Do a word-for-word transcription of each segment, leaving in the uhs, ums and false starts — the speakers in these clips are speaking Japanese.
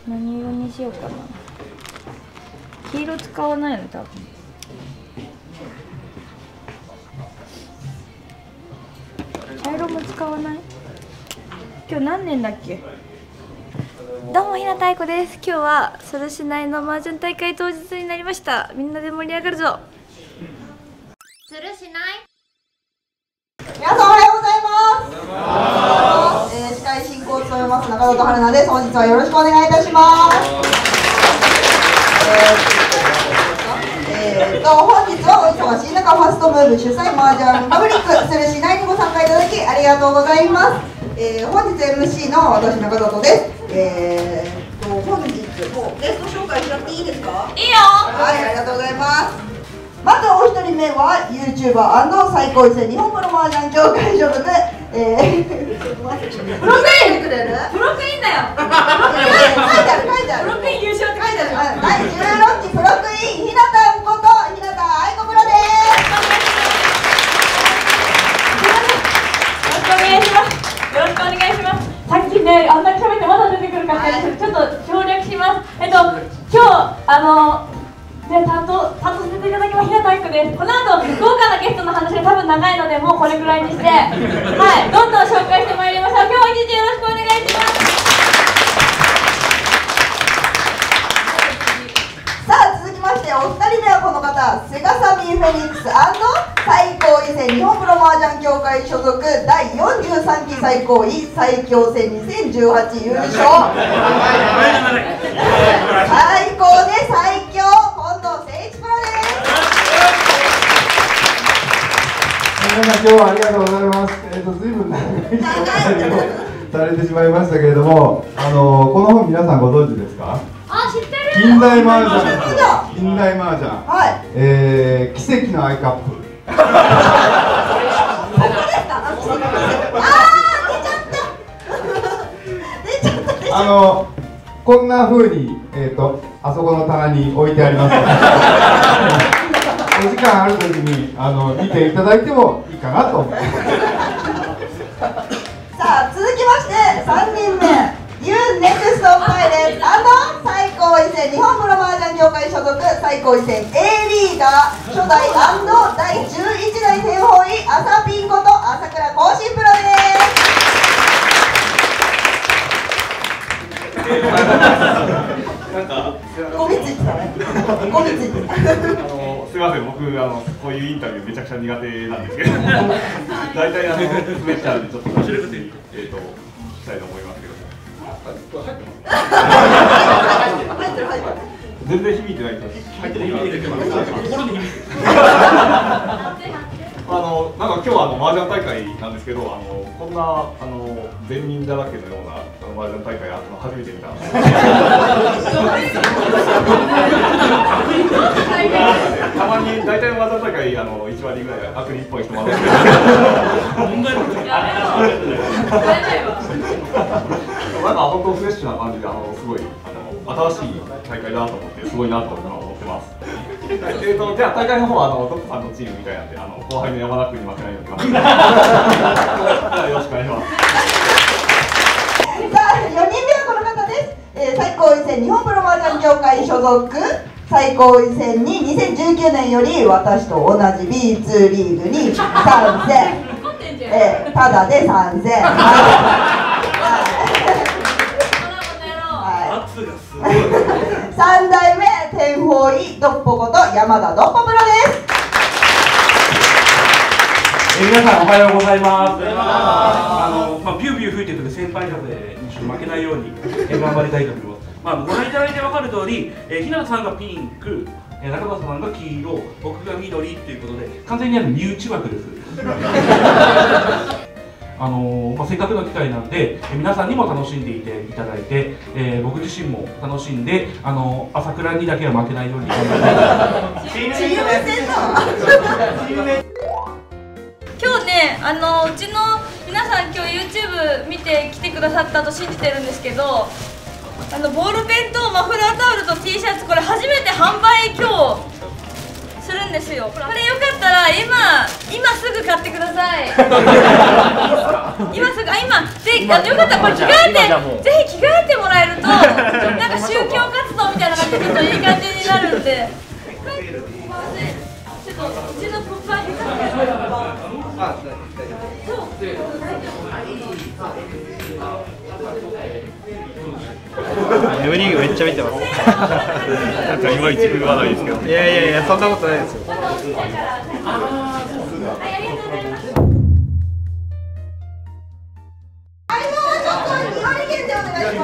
何色にしようかな。黄色使わないの多分。茶色も使わない。今日何年だっけ。どうも、ひなたあいこです。今日はソル市内の麻雀大会当日になりました。みんなで盛り上がるぞ。 するしない。 皆さんおはようございます。えー、司会進行を務めます中里春菜です。本日はよろしくお願いいたします。えー、えー、と本日はお忙しい中、ファーストムーブ主催麻雀パブリックするしないにご参加いただきありがとうございます。えー、本日 エムシー の私中里です。えー、と本日もうゲスト紹介しちゃっていいですか？ いいよ。 はい、ありがとうございます。まずお一人目は ユーチューバー& 最高位戦日本プロ麻雀協会所属、えー、プロテインくれる？ プロテインだよ。 書いてある書いてある。 プロテイン優勝って書いてある。 だいじゅうろっきプロクイーンひなたんことひなたあいこプロです。 よろしくお願いします。よろしくお願いします。さっきね、あんなに喋ってまだ出てくるかって、はい、ちょっと省略します。えっと今日あので担当担当させていただきますひなたあいこです。この後豪華なゲストの話が多分長いのでもうこれぐらいにして、はい、どんどん紹介してまいりましょう。今日は一日よろしくお願いします。 さあ続きましてお二人目はこの方、セガサミーフェニックス&最高位戦日本プロ麻雀協会所属だいよんじゅうさんき最高位最強戦にせんじゅうはち優勝最高で最強近藤誠一プロです。 皆さん今日はありがとうございます。えっ、ー、と随分長い紹介をされてしまいましたけれども、あのこの本皆さんご存知ですか？ あ、知ってる。 近代麻雀。近代麻雀。 はい。 えー、奇跡のアイカップ。 ここですか？あー出ちゃった出ちゃった出ちゃった。 あのこんな風にえっ、ー、とあそこの棚に置いてあります。お時間あるときにあの見ていただいてもいいかなと思います。 さあ続きましてさんにんめ。ユーネクストパイレーツ&最高位戦日本プロ麻雀協会所属最高位戦 A リーガー初代&だいじゅういちだい天宝位あさぴんこと朝倉光信プロです。 なんかゴミついてたね。ゴミついてた。 あのすみません、僕あのこういうインタビューめちゃくちゃ苦手なんですけど、大体あの滑っちゃうんでちょっと面白くてえっとしたいと思いますけど。入ってる入ってる。全然響いてないです。入ってる響いてるけど心に響いてる。あのなんか今日はあの麻雀大会なんですけど、あのこんなあの善人だらけのようなあの麻雀大会あの初めて見たんです。たまに大体の麻雀大会あのいちわりぐらい悪人っぽい人もあるんですけど。問題なんですよ。なんか本当フレッシュな感じであのすごいあの新しい大会だなと思ってすごいなと思ってます。えーとじゃあ大会の方はあのトップさんのチームみたいなんであの後輩の山田君に負けないように頑張ります。よろしくお願いします。 さあよにんめはこの方です。えー、最高位戦日本プロ麻雀協会所属最高位戦ににせんじゅうきゅうねんより私と同じ ビーツー リーグに参戦。えー、ただで参戦。さんだいめ天宝位ドッポこと山田ドッポプロです。 えー、皆さんおはようございます。あのまあビュービュー吹いてくる先輩風にちょっと負けないように、えー、頑張りたいと思います。まあご覧いただいて分かる通り、えー、日向さんがピンク、えー、中田さんが黄色、僕が緑っていうことで完全にある身内枠です。あのーまあ、せっかくの機会なんで、えー、皆さんにも楽しんでいていただいて、えー、僕自身も楽しんで、あのー、朝倉にだけは負けないように頑張りたい。 チーム戦の今日ね、あのうちの皆さん今日 ユーチューブ 見て来てくださったと信じてるんですけど、あのボールペンとマフラータオルと T シャツこれ初めて販売今日するんですよ。これよかったら今今すぐ買ってください。今すぐあ今であのよかったらこれ着替えてぜひ着替えてもらえるとなんか宗教活動みたいな感じでちょっといい感じになるんで。ちょっとうちのポッパーにそうエブリングめっちゃ見てます。 なんかいまいち振るわないですけど。 いやいやいや、そんなことないですよ。 ありがとうございます。 はい、もうちょっとに割減でお願いします。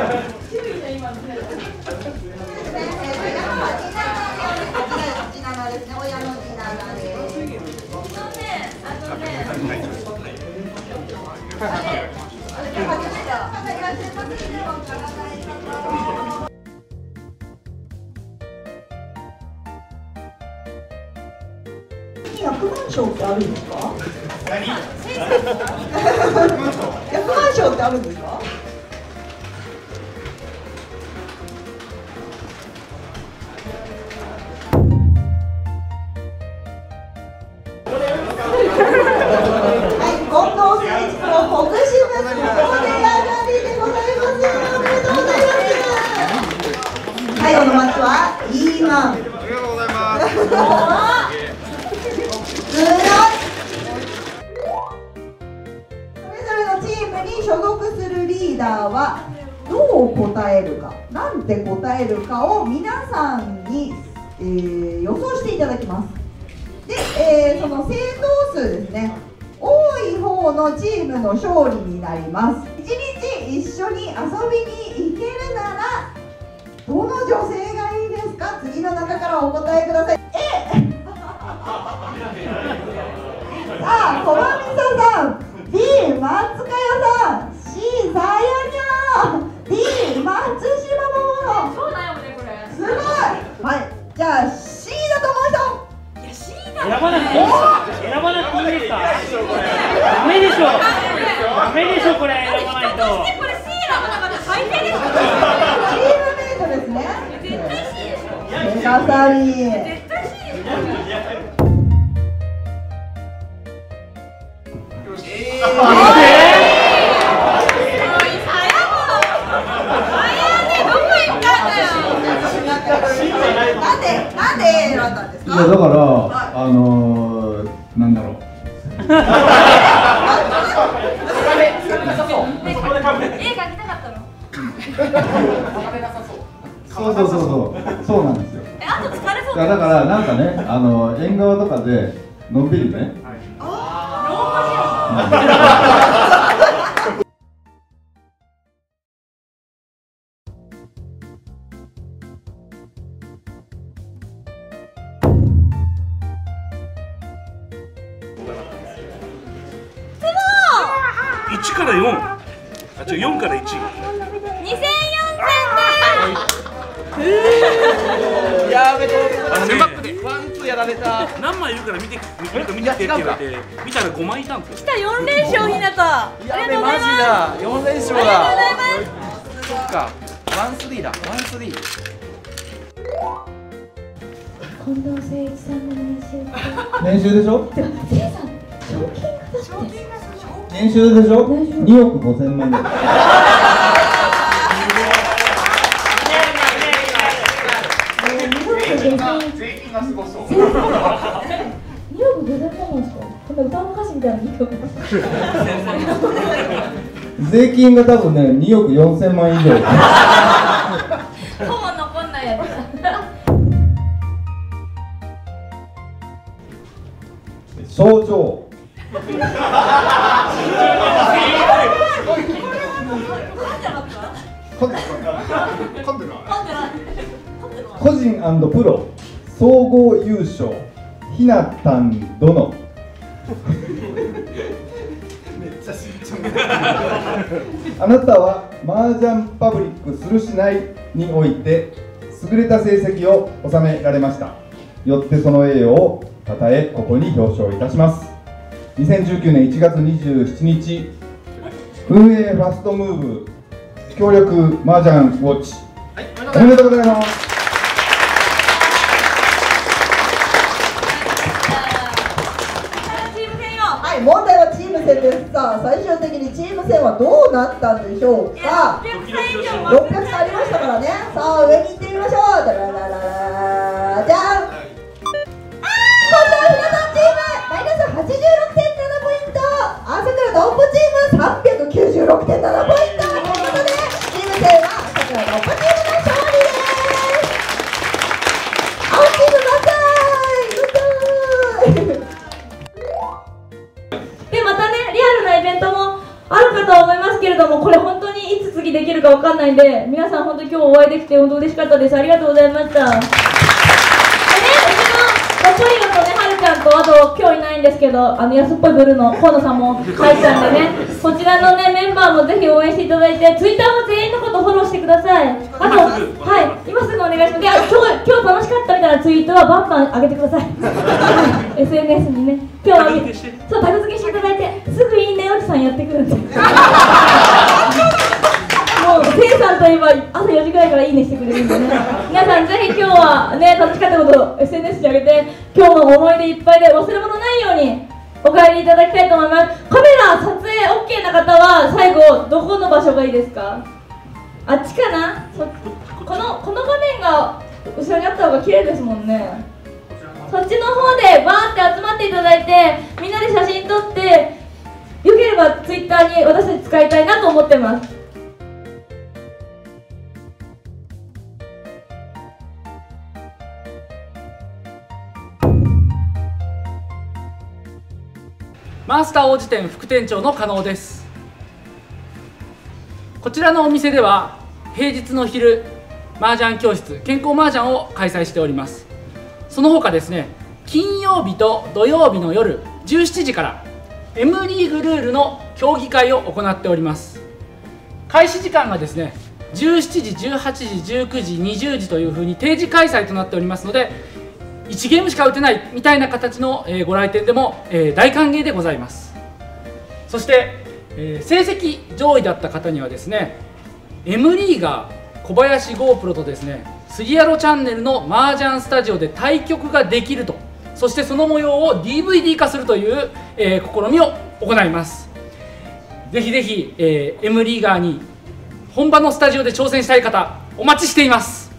百万賞ってあるんですか？百万賞ってあるんですか？はい、近藤誠一プロ国士舩お出上がりでございます。おめでとうございます。最後のマッチはイーマン。ありがとうございます。それぞれのチームに所属するリーダーはどう答えるか、なんて答えるかを皆さんに、えー、予想していただきます。で、えー、その正答数ですね、多い方のチームの勝利になります。一日一緒に遊びに行けるならどの女性がいいですか？次の中からお答えください。A さあ、小まみささん、 B 松香代さん、 C さやにゃん、 D 松島桃。 そうだよねこれ。 すごい。はい、じゃあ C だと思う人。 いや C だ。 選ばなくていい選ばなくていいですか？ダメでしょ。ダメでしょこれ選ばないと。 これ C 選ばなかったら最低です。 チームメイトですね。 絶対 C でしょ。 メガサリー。 絶対 C でしょ。 なんで、なんで選んだんですか？ いやだから、あのー、なんだろう。 絵描きたかったの？ そうそうそうそう、そうなんですよ。 え、あと疲れそう。 いやだからなんかね、あの縁側とかでのんびりね。 いちからよん、あ、違うよんからいち。 にせんよんせんでやべえ、 あのね、 ワンツーやられた。 何枚いるから見て、見て、見てって言われて、見たらごまいいたんですよ。 来たよん連勝ひなた。ありがとうございます。 だ、よん連勝ありがとうごだ。 ざいます。 そっか、ワンスリーだ、ワンスリー。 近藤誠一さんの練習練習でしょ？ でもせいさん賞金がだって練習でしょ？におくごせんまんぐらい。 税金がすごそう。 におくごせんまんなんですか？こんな歌の歌詞みたいなにおく税金が多分ね、におくよんせんまん以上。 ほぼ残んないやつ。 象徴。個人&プロ総合優勝ひなたん殿。あなたは麻雀パブリックするしないにおいて優れた成績を収められました。よってその栄誉をたたえここに表彰いたします。にせんじゅうきゅうねんいちがつにじゅうしちにち運営ファストムーブ協力麻雀ウォッチ、おめでとうございます。 さあ最終的にチーム戦はどうなったんでしょうか。ろっぴゃくさんありましたからね。さあ上に行ってみましょう。ダララララじゃん。今度はひなたチームマイナスはちじゅうろくてんななポイント、朝倉ドンポチームさんびゃくきゅうじゅうろくてんななポイントということで、チーム戦は朝倉ドンポチームの勝利です。青チーム万歳万歳。 でまたねリアルなイベントもあるかとは思いますけれども、これ本当にいつ次できるかわかんないんで、皆さん本当に今日お会いできて本当嬉しかったです。ありがとうございました。でね、うちのポリゴとね、はるちゃんと、あと今日いないんですけど、あの安っぽいブルーの河野さんも入ったんでね、こちらのねメンバーもぜひ応援していただいて、ツイッターも全員のことフォローしてください。あと、はい、今すぐお願いします。で、あ今日今日楽しかったみたいなツイートはバンバン上げてください。エスエヌエス にね、今日はそうタグ付けしていただいて、すぐいいねおじさんやってくるんで。もうせいさんといえば朝よじぐらいからいいねしてくれるんでね、皆さんぜひ今日はね楽しかったことを エスエヌエス に上げて、今日の思い出いっぱいで忘れ物ないようにお帰りいただきたいと思います。カメラ撮影 オーケー な方は最後どこの場所がいいですか？あっちかな。そこのこの画面が後ろにあった方が綺麗ですもんね。そっちの方でバーって集まっていただいて、みんなで写真撮って、よければ ツイッター に私たち使いたいなと思ってます。 マスター王子店副店長の加納です。こちらのお店では平日の昼、麻雀教室、健康麻雀を開催しております。その他ですね、金曜日と土曜日の夜じゅうしちじから エム リーグルールの競技会を行っております。開始時間がですねじゅうしちじ、じゅうはちじ、じゅうくじ、にじゅうじというふうに定時開催となっておりますので、いちゲームしか打てないみたいな形の、えー、ご来店でも、えー、大歓迎でございます。そして、えー、成績上位だった方にはですね M リーガー小林ゴープロとですねスギヤロチャンネルの麻雀スタジオで対局ができると、そしてその模様を ディーブイディー 化するという、えー、試みを行います。ぜひぜひ、えー、M リーガーに本場のスタジオで挑戦したい方お待ちしています。